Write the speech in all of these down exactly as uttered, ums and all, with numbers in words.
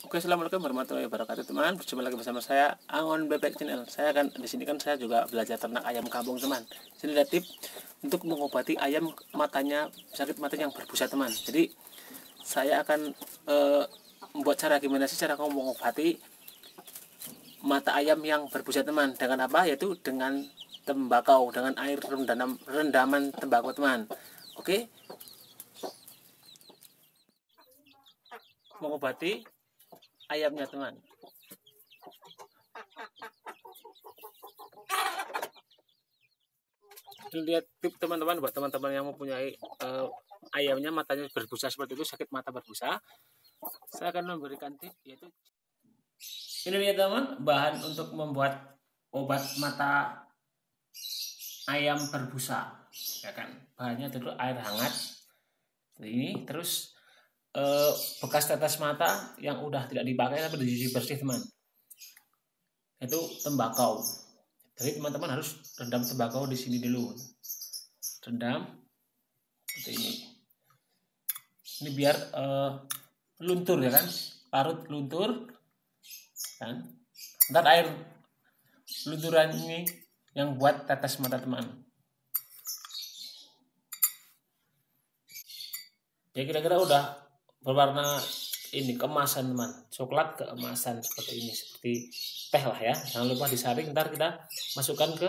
Oke, assalamualaikum warahmatullahi wabarakatuh teman. Berjumpa lagi bersama saya Angon Bebek Channel. Saya kan di sini kan saya juga belajar ternak ayam kampung teman. Sini ada tip untuk mengobati ayam matanya sakit mata yang berbusa teman. Jadi saya akan e, membuat cara gimana sih cara kamu mengobati mata ayam yang berbusa teman. Dengan apa? Yaitu dengan tembakau, dengan air rendam, rendaman tembakau teman. Oke. Mengobati ayamnya teman. Lihat tip teman-teman buat teman-teman yang mempunyai uh, ayamnya matanya berbusa seperti itu, sakit mata berbusa, saya akan memberikan tip yaitu ini dia teman, bahan untuk membuat obat mata ayam berbusa ya kan. Bahannya itu air hangat ini, terus uh, bekas tetes mata yang udah tidak dipakai tapi dicuci bersih teman, itu tembakau. Jadi teman-teman harus rendam tembakau di sini dulu, rendam seperti ini. Ini biar uh, luntur ya kan, larut luntur kan. Ntar air lunturan ini yang buat tetes mata teman. Ya kira-kira udah berwarna ini kemasan teman, coklat keemasan seperti ini, seperti teh lah ya. Jangan lupa disaring. Ntar kita masukkan ke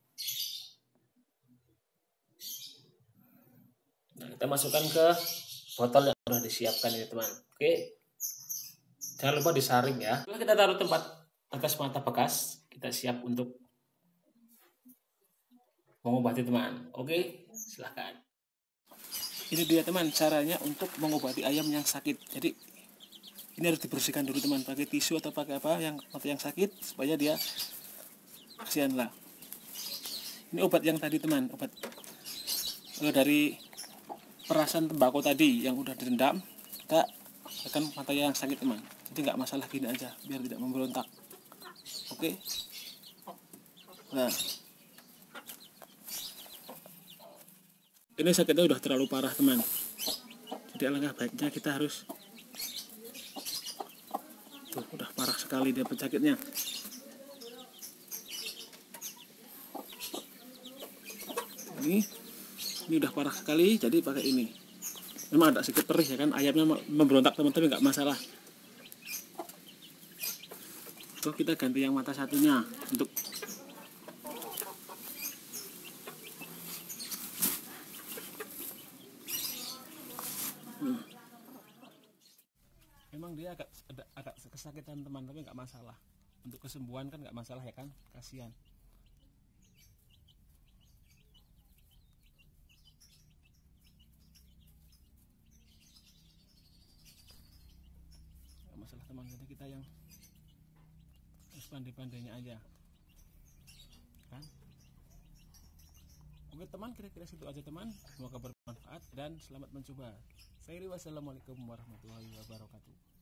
nah, kita masukkan ke botol yang sudah disiapkan ini teman. Oke, jangan lupa disaring ya. Kita taruh tempat atas mata bekas, kita siap untuk mengobati teman. Oke, silahkan. Ini dia teman caranya untuk mengobati ayam yang sakit. Jadi ini harus dibersihkan dulu teman, pakai tisu atau pakai apa yang mata yang sakit supaya dia kasihan lah. Ini obat yang tadi teman, obat eh, dari perasan tembakau tadi yang udah direndam, kita akan mata yang sakit teman. Jadi nggak masalah, gini aja biar tidak memberontak. Oke. Nah, ini sakitnya udah terlalu parah teman. Jadi alangkah baiknya kita harus tuh, udah parah sekali dia sakitnya. Ini ini udah parah sekali, jadi pakai ini. Memang ada sedikit perih ya kan, ayamnya memberontak teman-teman, nggak masalah. Tuh kita ganti yang mata satunya untuk hmm. Memang dia agak ada, agak kesakitan teman, tapi nggak masalah. Untuk kesembuhan kan nggak masalah ya kan, kasihan. Nggak masalah teman, jadi kita yang harus pandai-pandainya aja kan. Oke teman, kira-kira situ aja teman, semoga bermanfaat dan selamat mencoba. Saya Wassalamualaikum warahmatullahi wabarakatuh.